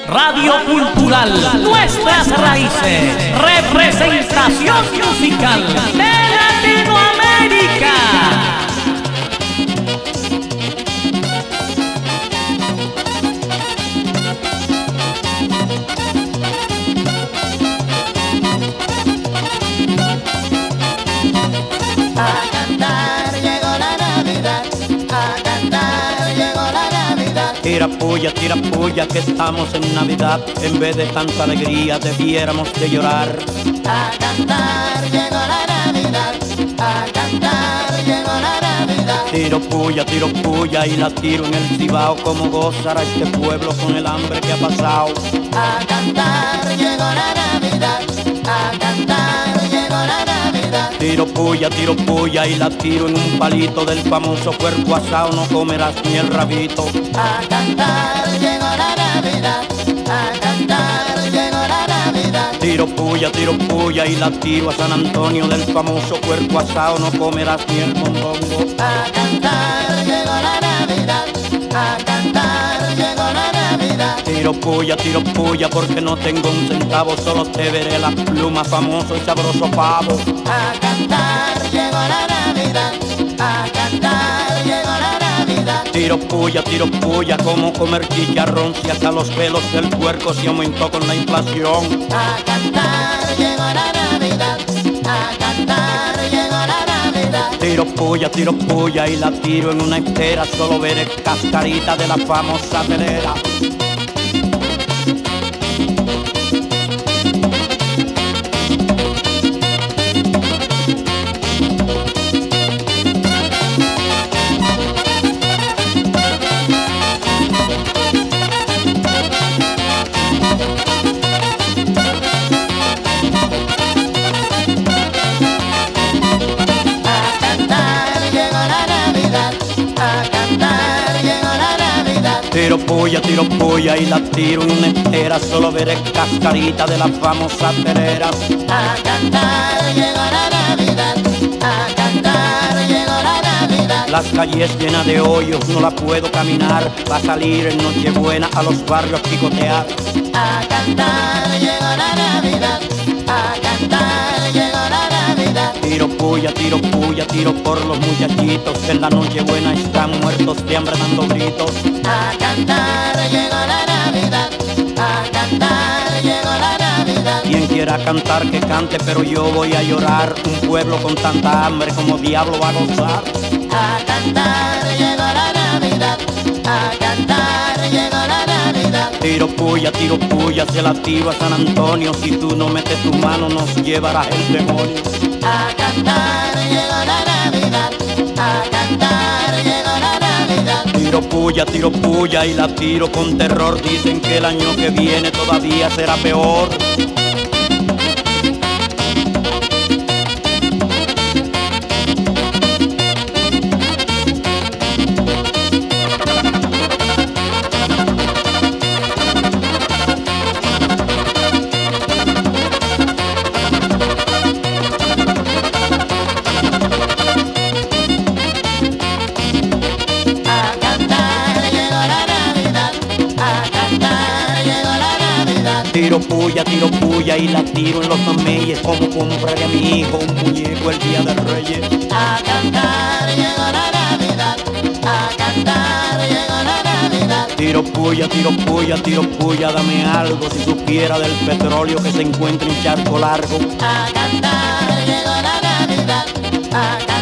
Radio Cultural, nuestras raíces, representación musical de Latinoamérica. A cantar llegó la Navidad, a cantar llegó la Navidad. Tira puya, que estamos en Navidad. En vez de tanta alegría debiéramos de llorar. A cantar llegó la Navidad, a cantar llegó la Navidad. Tiro puya y la tiro en el Cibao. Como gozará este pueblo con el hambre que ha pasado. A cantar llegó la Navidad, a cantar llegó la Navidad. Tiro puya y la tiro en un palito del famoso puerco asado. No comerás ni el rabito. A cantar llegó la Navidad, a cantar llegó la Navidad. Tiro puya y la tiro a San Antonio del famoso puerco asado. No comerás ni el mondongo. A cantar llegó la Navidad, a cantar llegó la Navidad. Tiro puya porque no tengo un centavo. Solo te veré la pluma, famoso y sabroso pavo. A cantar llegó la Navidad, a cantar llegó la Navidad. Tiro puya, como comer chicharrón. Si hasta los pelos del puerco se aumentó con la inflación. A cantar llegó la Navidad, a cantar llegó la Navidad. Tiro puya y la tiro en una estera. Solo veré cascarita de la famosa telera. Tiro puya y la tiro en una estera. Solo veré cascarita de la famosa telera. A cantar llegó la Navidad, a cantar llegó la Navidad. Las calles llenas de hoyos, no la puedo caminar. Va a salir en Nochebuena a los barrios a picotear. A cantar llegó la Navidad, a cantar llegó la Navidad. Tiro puya, por los muchachitos que en la Nochebuena están muertos de hambre dando gritos. A cantar llegó la Navidad, a cantar llegó la Navidad. Quien quiera cantar que cante, pero yo voy a llorar. Un pueblo con tanta hambre como diablo va a gozar. A cantar llegó la Navidad, a cantar llegó la Navidad. Tiro puya, se la tiro a San Antonio. Si tú no metes tu mano nos llevarás el demonio. A cantar llegó la Navidad, a cantar llegó la Navidad. Tiro puya y la tiro con terror. Dicen que el año que viene todavía será peor. Tiro puya y la tiro en los mameyes. Como compraré a mi hijo un muñeco el día de Reyes. A cantar llegó la Navidad, a cantar llegó la Navidad. Tiro puya, dame algo. Si supiera del petróleo que se encuentra en Charco Largo. A cantar llegó la Navidad, a cantar